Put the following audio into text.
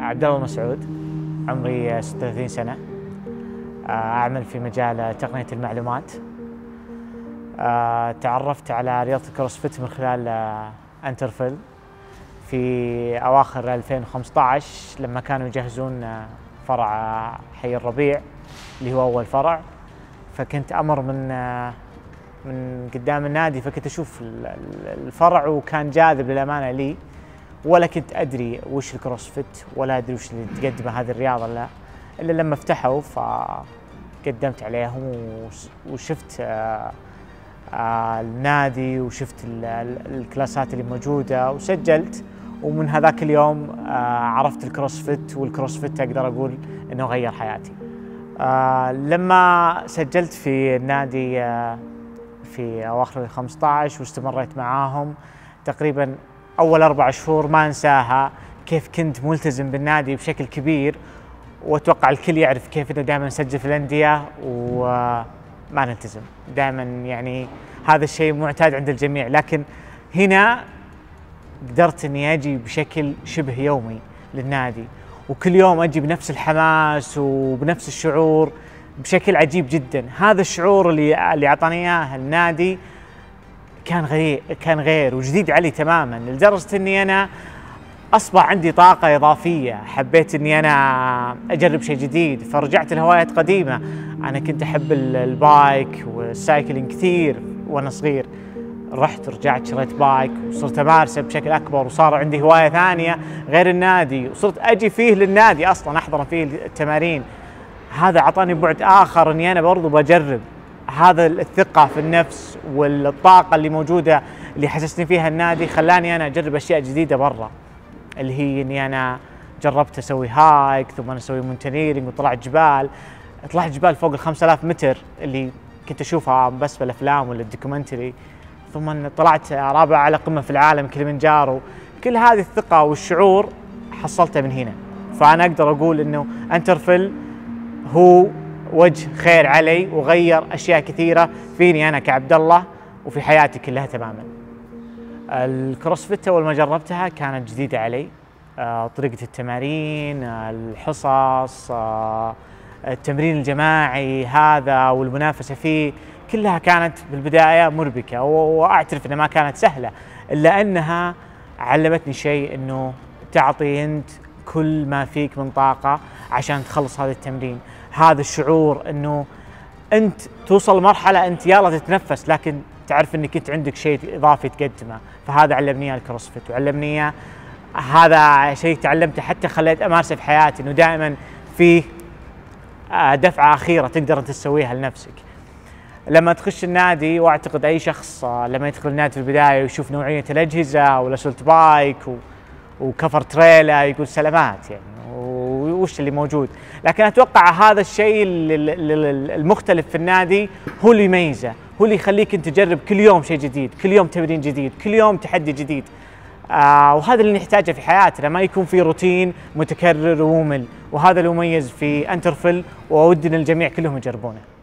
عبد الله مسعود، عمري 36 سنة. أعمل في مجال تقنية المعلومات. تعرفت على رياضة الكروسفيت من خلال انترفيل في أواخر 2015 لما كانوا يجهزون فرع حي الربيع اللي هو أول فرع، فكنت أمر من قدام النادي، فكنت أشوف الفرع وكان جاذب للأمانة لي، ولا كنت أدري وش الكروسفيت ولا أدري وش اللي تقدمه هذه الرياضة إلا لما فتحوا فقدمت عليهم وشفت النادي وشفت الكلاسات اللي موجودة وسجلت، ومن هذاك اليوم عرفت الكروسفيت، والكروسفيت أقدر أقول إنه غير حياتي. لما سجلت في النادي في أواخر 15 واستمريت معاهم تقريبا أول 4 شهور ما أنساها، كيف كنت ملتزم بالنادي بشكل كبير، وأتوقع الكل يعرف كيف إنه دائما نسجل في الأندية وما نلتزم دائما، يعني هذا الشيء معتاد عند الجميع، لكن هنا قدرت إني أجي بشكل شبه يومي للنادي، وكل يوم أجي بنفس الحماس وبنفس الشعور بشكل عجيب جدا. هذا الشعور اللي أعطاني إياه النادي كان غير وجديد علي تماما، لدرجة إني أنا أصبح عندي طاقة إضافية، حبيت إني أنا أجرب شيء جديد، فرجعت لهوايات قديمة. أنا كنت أحب البايك والسايكلينج كثير وأنا صغير، رجعت شريت بايك وصرت أمارسه بشكل أكبر، وصار عندي هواية ثانية غير النادي، وصرت أجي فيه للنادي أصلاً أحضر فيه التمارين. هذا أعطاني بعد آخر إني أنا برضو بجرب. هذا الثقة في النفس والطاقة اللي موجودة اللي حسسني فيها النادي خلاني أنا أجرب أشياء جديدة برا، اللي هي إني أنا جربت أسوي هايك، ثم أنا أسوي مونتينيرينج، وطلعت جبال فوق 5000 متر اللي كنت أشوفها بس بالأفلام ولا الدوكيومنتري، ثم طلعت رابع على قمة في العالم كليمنجارو. كل هذه الثقة والشعور حصلتها من هنا، فأنا أقدر أقول إنه انترفيل هو وجه خير علي وغير أشياء كثيرة فيني أنا كعبد الله وفي حياتي كلها تماما. الكروسفيت أول ما جربتها كانت جديدة علي، طريقة التمارين، الحصص، التمرين الجماعي هذا والمنافسة فيه كلها كانت بالبداية مربكة، وأعترف أنها ما كانت سهلة، إلا أنها علمتني شيء، أنه تعطي أنت كل ما فيك من طاقة عشان تخلص هذا التمرين. هذا الشعور أنه أنت توصل لمرحلة أنت يلا تتنفس، لكن تعرف أنك أنت عندك شيء إضافي تقدمه، فهذا علمني الكروسفيت، وعلمني هذا شيء تعلمته حتى خليت أمارسه في حياتي، أنه دائما فيه دفعة أخيرة تقدر أنت تسويها لنفسك. لما تخش النادي، واعتقد اي شخص لما يدخل النادي في البدايه ويشوف نوعيه الاجهزه والاسولت بايك وكفر تريلا يقول سلامات، يعني وش اللي موجود، لكن اتوقع هذا الشيء المختلف في النادي هو اللي يميزه، هو اللي يخليك انت تجرب كل يوم شيء جديد، كل يوم تمرين جديد، كل يوم تحدي جديد. وهذا اللي نحتاجه في حياتنا، ما يكون في روتين متكرر وممل، وهذا اللي يميز في انترفيل، وأود ان الجميع كلهم يجربونه.